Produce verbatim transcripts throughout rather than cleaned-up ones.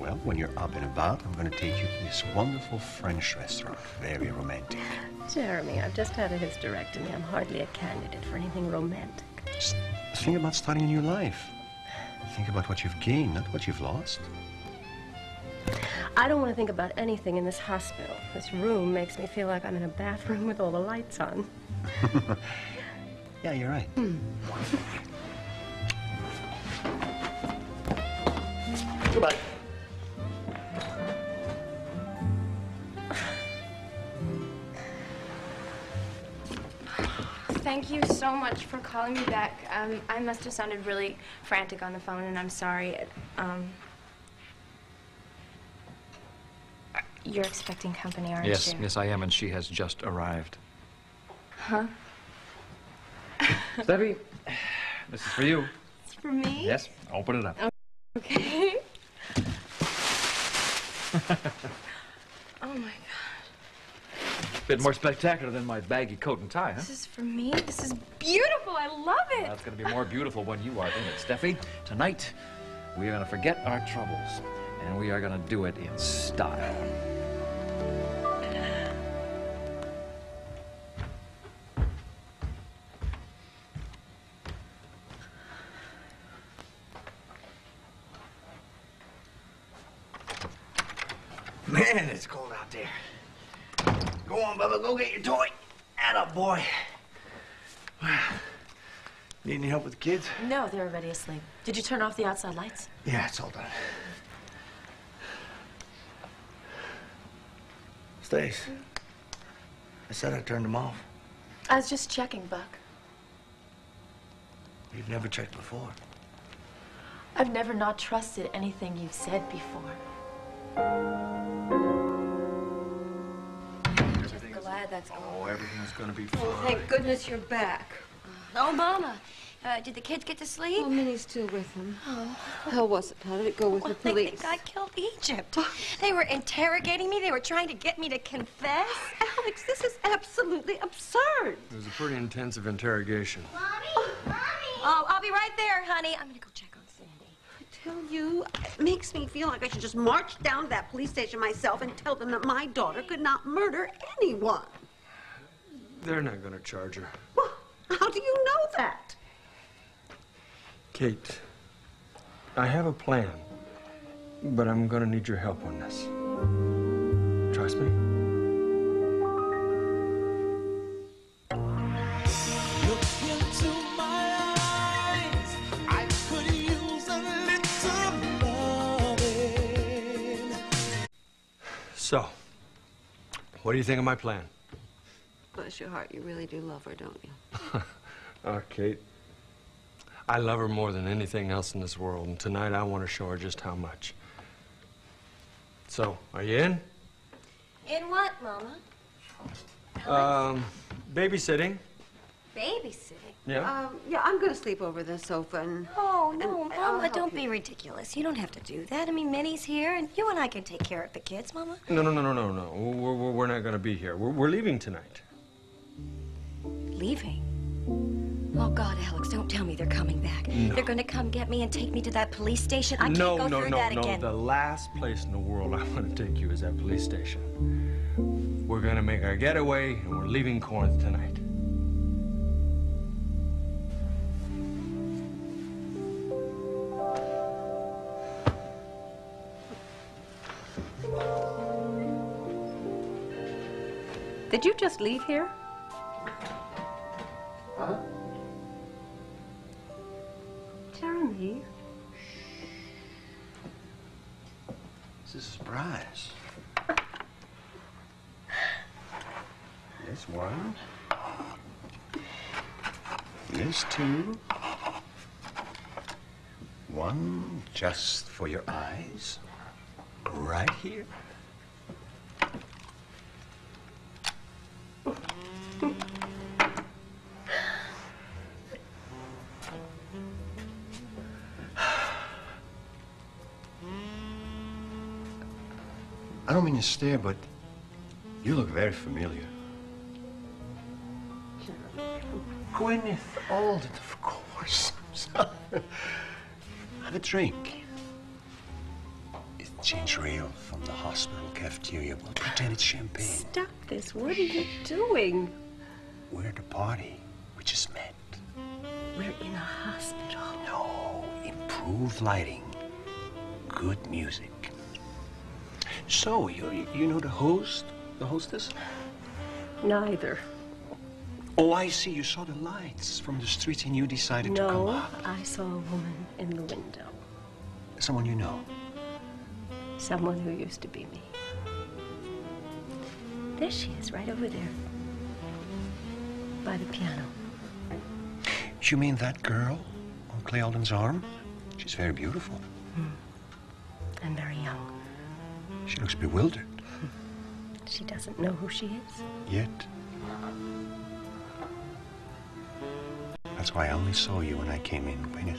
Well, when you're up and about, I'm going to take you to this wonderful French restaurant. Very romantic. Jeremy, I've just had a hysterectomy. I'm hardly a candidate for anything romantic. Just think about starting a new life. Think about what you've gained, not what you've lost. I don't want to think about anything in this hospital. This room makes me feel like I'm in a bathroom with all the lights on. Yeah, you're right. Hmm. Goodbye. Thank you so much for calling me back. Um, I must have sounded really frantic on the phone, and I'm sorry. Um, you're expecting company, aren't yes, you? Yes, yes, I am, and she has just arrived. Huh? Steffi, this is for you. It's for me? Yes, open it up. Okay. Oh, my God. Bit more spectacular than my baggy coat and tie, huh? This is for me? This is beautiful. I love it. Well, it's going to be more beautiful when you are in it, Steffi. Tonight, we are going to forget our troubles, and we are going to do it in style. Man, it's cold out there. Go on, Bubba, go get your toy. Atta boy. Need any help with the kids? No, they're already asleep. Did you turn off the outside lights? Yeah, it's all done. Stace, I said I turned them off. I was just checking, Buck. You've never checked before. I've never not trusted anything you've said before. Glad that's Oh, everything's gonna be fine. Oh, thank goodness you're back. Oh, Mama. Uh, did the kids get to sleep? Oh, Minnie's still with him. Oh. How was it? How did it go with Well, the police? They think I killed Egypt. They were interrogating me. They were trying to get me to confess. Alex, this is absolutely absurd. It was a pretty intensive interrogation. Mommy, Mommy. Oh, I'll be right there, honey. I'm gonna go check on Sandy. I tell you, it makes me feel like I should just march down to that police station myself and tell them that my daughter could not murder anyone. They're not going to charge her. Well, how do you know that? Kate, I have a plan, but I'm going to need your help on this. Trust me? So, what do you think of my plan? Bless your heart, you really do love her, don't you? Oh, Kate, I love her more than anything else in this world, and tonight I want to show her just how much. So, are you in? In what, Mama? Um, babysitting. Babysitting? Yeah? Um, yeah, I'm going to sleep over the sofa and... Oh, no, and I'll Mama, help don't you. be ridiculous. You don't have to do that. I mean, Minnie's here, and you and I can take care of the kids, Mama. No, no, no, no, no, no. We're, we're, we're not going to be here. We're, we're leaving tonight. Leaving? Oh, God, Alex, don't tell me they're coming back. No. They're going to come get me and take me to that police station. I can't no, go no, through no, that no. again. The last place in the world I want to take you is that police station. We're going to make our getaway, and we're leaving Corinth tonight. Did you just leave here? Huh? Jeremy. This is a surprise. This one. This two. One just for your eyes. Right here. I don't mean to stare, but you look very familiar. Gwyneth Alden, of course. Have a drink. Ginger ale from the hospital cafeteria. We'll pretend it's champagne. Stop this. What are you doing? We're at a party. We just met. We're in a hospital. No, improved lighting. Good music. So, you, you know the host? The hostess? Neither. Oh, I see. You saw the lights from the street and you decided to come No, up. I saw a woman in the window. Someone you know? Someone who used to be me. There she is, right over there. By the piano. You mean that girl on Clay Alden's arm? She's very beautiful. Hmm. And very young. She looks bewildered. She doesn't know who she is. Yet. That's why I only saw you when I came in, Gwyneth.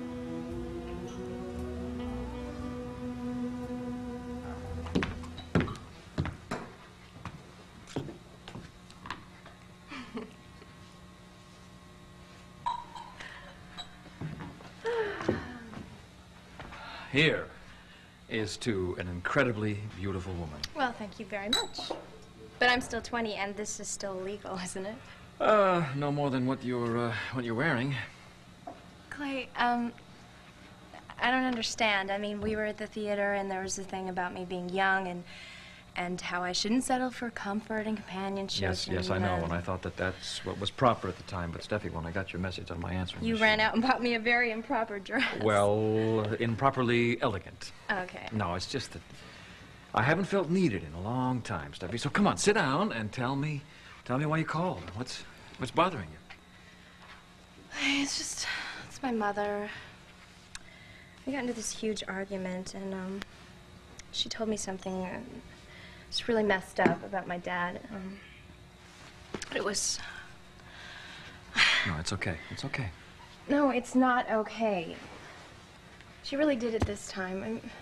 Here is to an incredibly beautiful woman. Well, thank you very much. But I'm still twenty, and this is still illegal, isn't it? Uh, no more than what you're, uh, what you're wearing. Clay, um, I don't understand. I mean, we were at the theater, and there was a thing about me being young, and and how I shouldn't settle for comfort and companionship. Yes, yes, I and, know, uh, and I thought that that's what was proper at the time. But Steffi, when I got your message on my answering You machine, ran out and bought me a very improper dress. Well, improperly elegant. Okay. No, it's just that I haven't felt needed in a long time, Steffi. So come on, sit down and tell me, tell me why you called. What's, what's bothering you? It's just, it's my mother. We got into this huge argument, and um, she told me something uh, it's really messed up about my dad. Um, but it was. No, it's okay. It's okay. No, it's not okay. She really did it this time. I mean,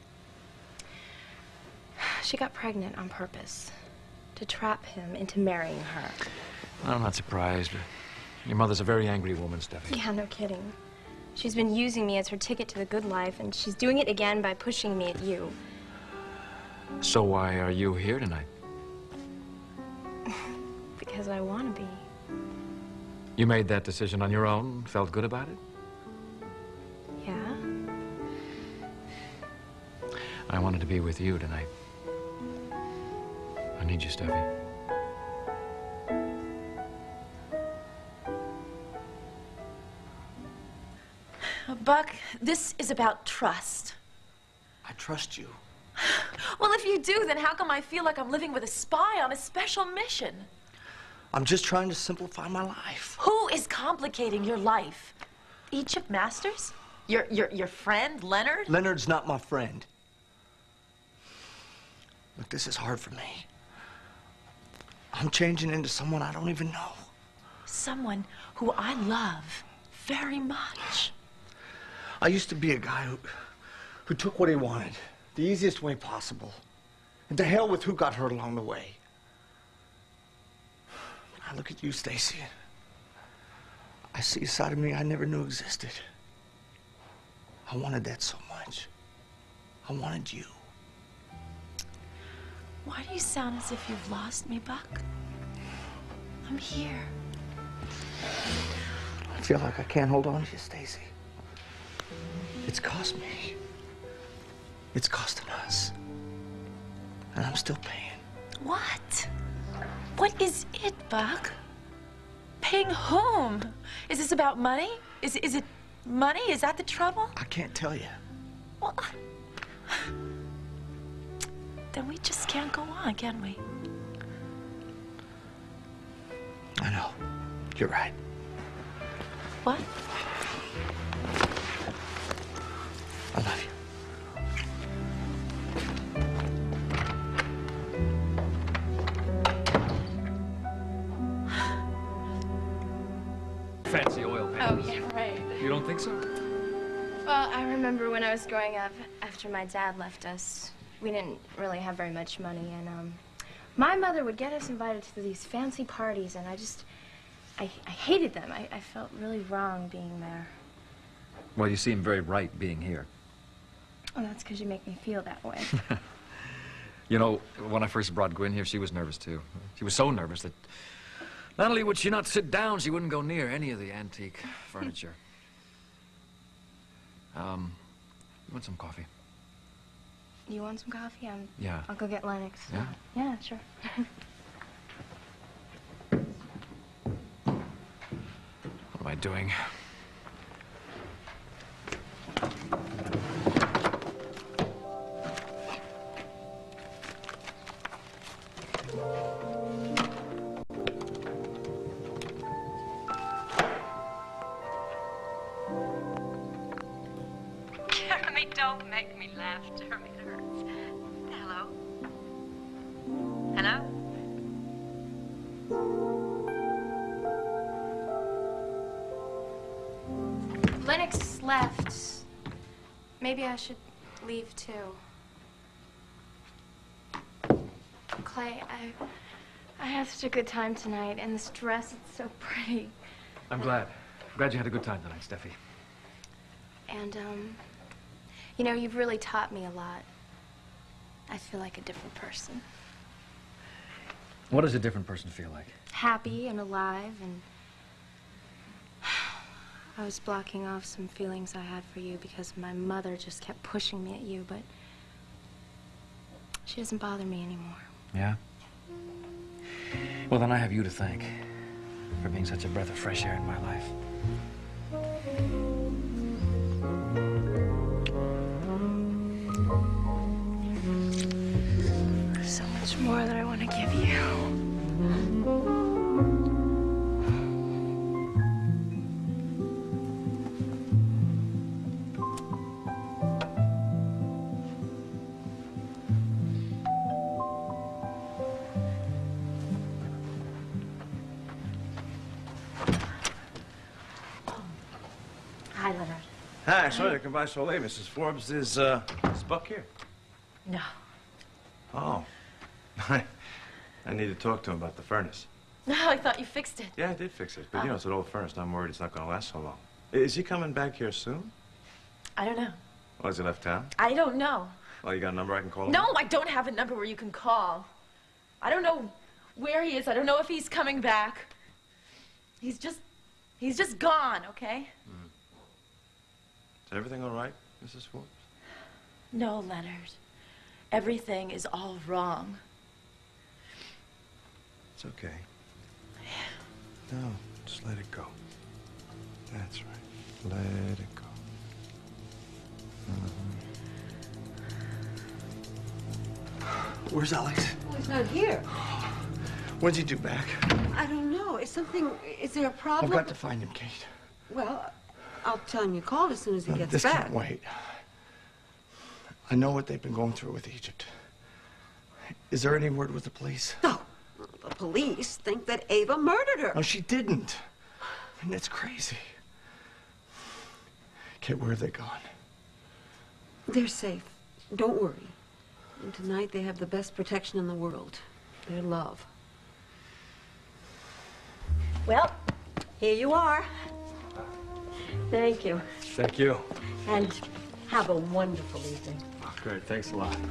she got pregnant on purpose to trap him into marrying her. I'm not surprised. Your mother's a very angry woman, Steffi. Yeah, no kidding. She's been using me as her ticket to the good life, and she's doing it again by pushing me at you. So why are you here tonight? Because I want to be. You made that decision on your own? Felt good about it? Yeah? I wanted to be with you tonight. I need you, Steffi. Buck, this is about trust. I trust you. Well, if you do, then how come I feel like I'm living with a spy on a special mission? I'm just trying to simplify my life. Who is complicating your life? Egypt Masters? Your, your, your friend, Leonard? Leonard's not my friend. Look, this is hard for me. I'm changing into someone I don't even know. Someone who I love very much. I used to be a guy who, who took what he wanted, the easiest way possible. And to hell with who got hurt along the way. I look at you, Stacy. I see a side of me I never knew existed. I wanted that so much. I wanted you. Why do you sound as if you've lost me, Buck? I'm here. I feel like I can't hold on to you, Stacy. It's cost me. It's costing us. And I'm still paying. What? What is it, Buck? Paying whom? Is this about money? Is, is it money? Is that the trouble? I can't tell you. Well, then we just can't go on, can we? I know. You're right. What? I love you. Fancy oil Oh, paintings. yeah, right. You don't think so? Well, I remember when I was growing up, after my dad left us, we didn't really have very much money, and um, my mother would get us invited to these fancy parties, and I just, I, I hated them. I, I felt really wrong being there. Well, you seem very right being here. Well, that's because you make me feel that way. You know, when I first brought Gwen here, she was nervous, too. She was so nervous that not only would she not sit down, she wouldn't go near any of the antique furniture. Um, you want some coffee? You want some coffee? I'm, Yeah. I'll go get Lennox. Yeah? Yeah, sure. What am I doing? Jeremy, don't make me laugh, Jeremy. It hurts. Hello? Hello? Lennox left. Maybe I should leave too. Clay, I I had such a good time tonight, and this dress is so pretty. I'm glad. I'm glad you had a good time tonight, Steffi. And um, you know, you've really taught me a lot. I feel like a different person. What does a different person feel like? Happy and alive, and I was blocking off some feelings I had for you because my mother just kept pushing me at you, but she doesn't bother me anymore. Yeah? Well, then I have you to thank for being such a breath of fresh air in my life. There's so much more that I want to give you. Hi, Leonard. Hi, sorry to come by so late, Missus Forbes. Is, uh, is Buck here? No. Oh. I need to talk to him about the furnace. No, I thought you fixed it. Yeah, I did fix it. But, you know, it's an old furnace. I'm worried it's not going to last so long. Is he coming back here soon? I don't know. Oh, has he left town? I don't know. Well, you got a number I can call him? No, I don't have a number where you can call. I don't know where he is. I don't know if he's coming back. He's just, he's just gone, okay? Mm. Is everything all right, Missus Forbes? No, Leonard. Everything is all wrong. It's okay. No, just let it go. That's right. Let it go. Mm-hmm. Where's Alex? Well, he's not here. When's he due back? I don't know. Is something, is there a problem? I've got to find him, Kate. Well, I'll tell him you called as soon as he No, gets this back. can't wait. I know what they've been going through with Egypt. Is there any word with the police? No. The police think that Ava murdered her. No, she didn't. I mean, that's crazy. Kate, where have they gone? They're safe. Don't worry. And tonight they have the best protection in the world. Their love. Well, here you are. Thank you. Thank you. And have a wonderful evening. Oh, great. Thanks a lot.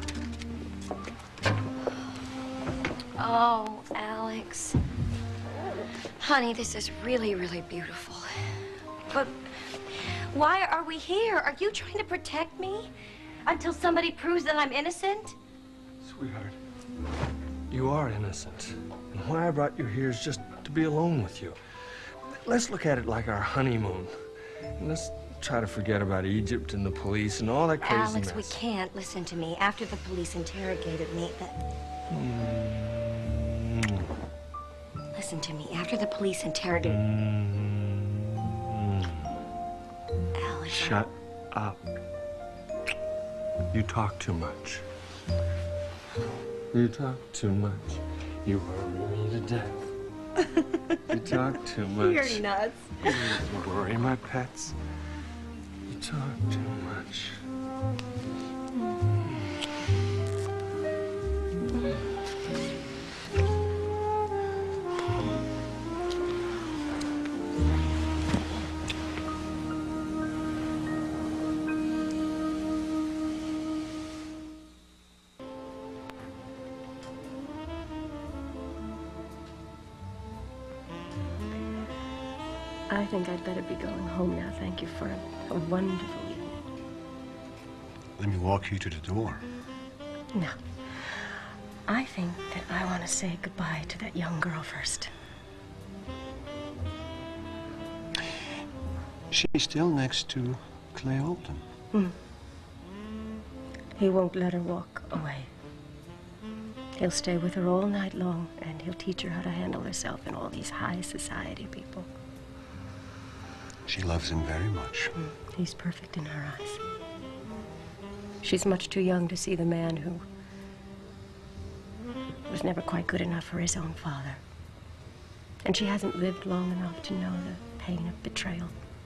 Oh, Alex. Honey, this is really, really beautiful. But why are we here? Are you trying to protect me until somebody proves that I'm innocent? Sweetheart, you are innocent. And why I brought you here is just to be alone with you. Let's look at it like our honeymoon. And let's try to forget about Egypt and the police and all that crazy Alex, mess. we can't listen to me. After the police interrogated me, that... Mm. Listen to me. After the police interrogated... Mm. Alex... Shut up. You talk too much. You talk too much. You worry me to death. You talk too much. You're nuts. You worry my pets. You talk too much. I think I'd better be going home now. Thank you for a, a wonderful evening. Let me walk you to the door. No. I think that I want to say goodbye to that young girl first. She's still next to Clay Alton. Hmm. He won't let her walk away. He'll stay with her all night long, and he'll teach her how to handle herself and all these high society people. She loves him very much. Mm. He's perfect in her eyes. She's much too young to see the man who was never quite good enough for his own father. And she hasn't lived long enough to know the pain of betrayal.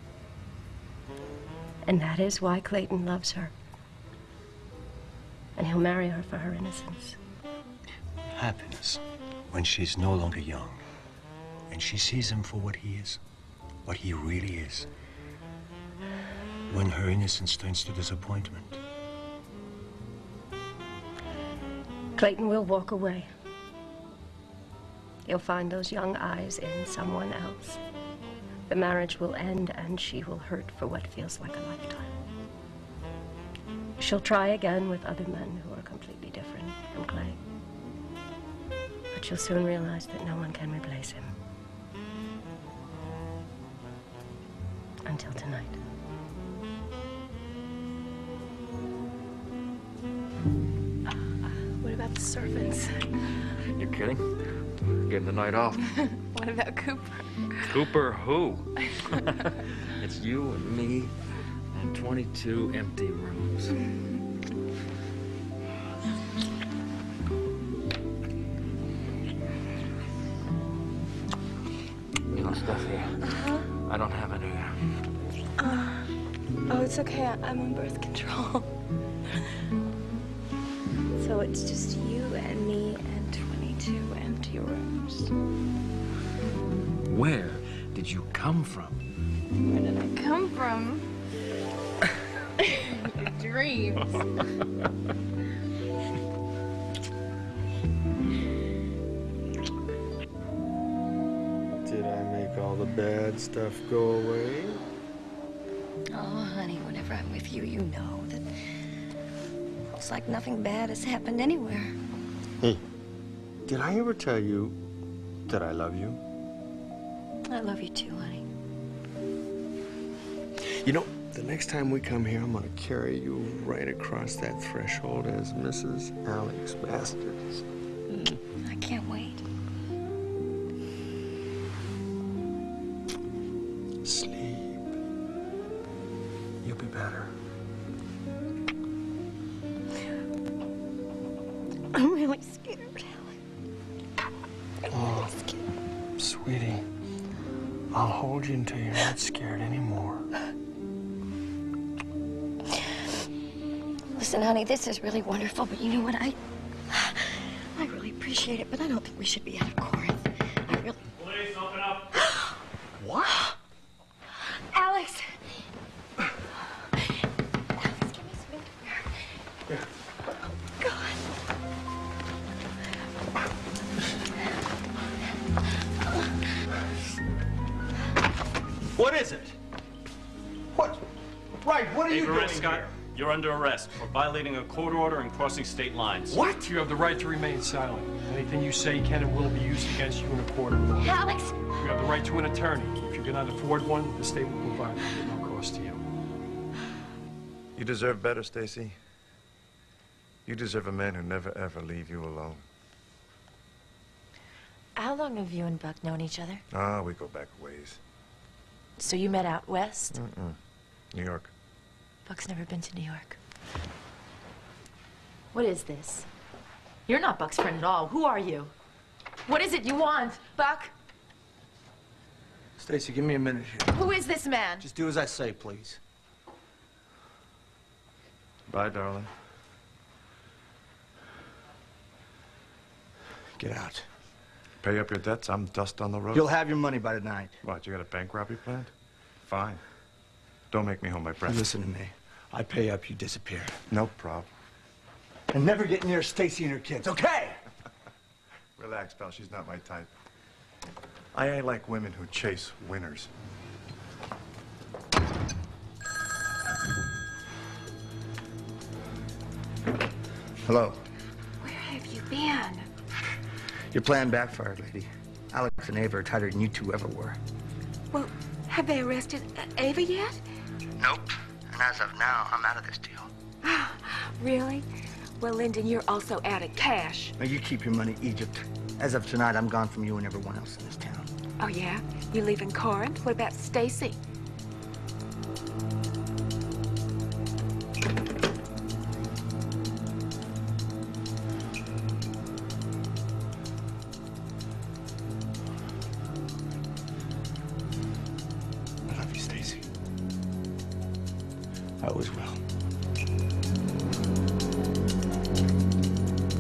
And that is why Clayton loves her. And he'll marry her for her innocence. Happiness, when she's no longer young, and she sees him for what he is, what he really is. When her innocence turns to disappointment. Clayton will walk away. He'll find those young eyes in someone else. The marriage will end, and she will hurt for what feels like a lifetime. She'll try again with other men who are completely different from Clay. But she'll soon realize that no one can replace him. Until tonight. Uh, what about the servants? You're kidding? Getting the night off. What about Cooper? Cooper who? It's you and me and twenty-two empty rooms. You know stuff here? Uh-huh. I don't have any. Uh, oh, it's okay. I I'm on birth control. So it's just you and me and twenty-two empty rooms. Where did you come from? Where did I come from? Your dreams. Did I make all the bad stuff go away? Oh, honey, whenever I'm with you, you know that it's like nothing bad has happened anywhere. Hey, did I ever tell you that I love you? I love you too, honey. You know, the next time we come here, I'm gonna carry you right across that threshold as Missus Alex Masters. Mm, I can't wait. Sleep. You'll be better. I'm really scared, Alex. I'm Oh, really scared. sweetie, I'll hold you until you're not scared anymore. Listen, honey, this is really wonderful, but you know what? I I really appreciate it, but I don't think we should be out of Corinth. I really... Police, open up. What? Alex! Alex, give me some underwear. Yeah. God. What is it? What? Right, what are you Ava doing Scott, here? you're under arrest for violating a court order and crossing state lines. What? You have the right to remain silent. Anything you say can and will be used against you in a court of law. Alex! You have the right to an attorney. If you cannot afford one, the state will provide one at no cost to you. You deserve better, Stacy. You deserve a man who never ever leave you alone. How long have you and Buck known each other? Ah, we go back a ways. So you met out west? Mm-mm. New York. Buck's never been to New York. What is this? You're not Buck's friend at all. Who are you? What is it you want, Buck? Stacy, give me a minute here. Who is this man? Just do as I say, please. Bye, darling. Get out. Pay up your debts, I'm dust on the road. You'll have your money by tonight. What, you got a bank robbery planned? Fine. Don't make me hold my breath. Listen to me. I pay up, you disappear. No problem. And never get near Stacy and her kids, okay? Relax, pal. She's not my type. I ain't like women who chase winners. Hello. Where have you been? Your plan backfired, lady. Alex and Ava are tighter than you two ever were. Well, have they arrested uh, Ava yet? Nope. And as of now, I'm out of this deal. Really? Well, Lyndon, you're also out of cash. Now, you keep your money, Egypt. As of tonight, I'm gone from you and everyone else in this town. Oh, yeah? You leaving Corinth? What about Stacy? I love you, Stacy. I always will.